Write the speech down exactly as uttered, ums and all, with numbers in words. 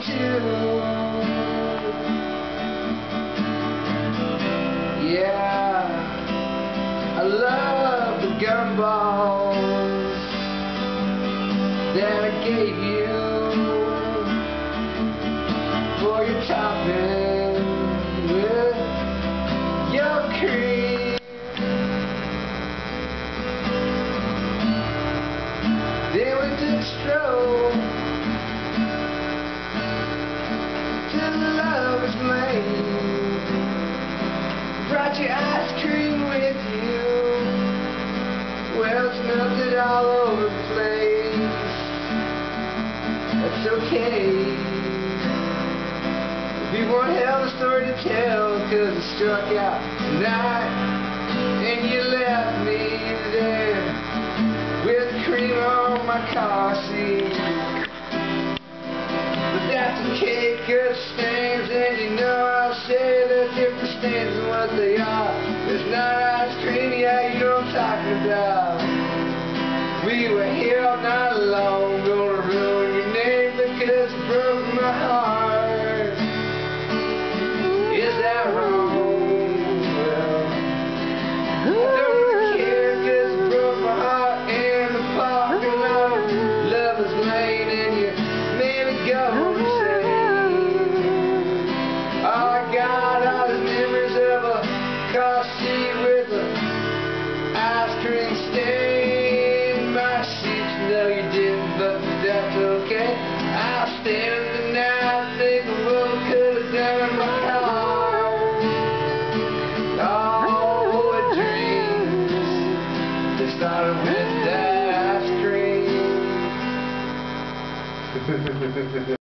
too. Yeah, I love the gumballs that I gave you for your topping with your cream. Then we took a stroll to the Lover's Lane. Brought your ice cream with you. Well, it's melted all over the place. That's okay. We won't have a story to tell, cause it struck out tonight and you left me there with cream on my car seat. But that's okay, cause it stains, and you know I'll say the different stains and what they are. It's not ice cream, yeah, you know what I'm talking about. We were here all night long, gonna ruin your name because it broke my heart. Is that wrong? Well, I don't really care, cause it broke my heart in the parking lot of Lover's Lane, and you made me go insane. Oh, I got all these memories of a car seat with a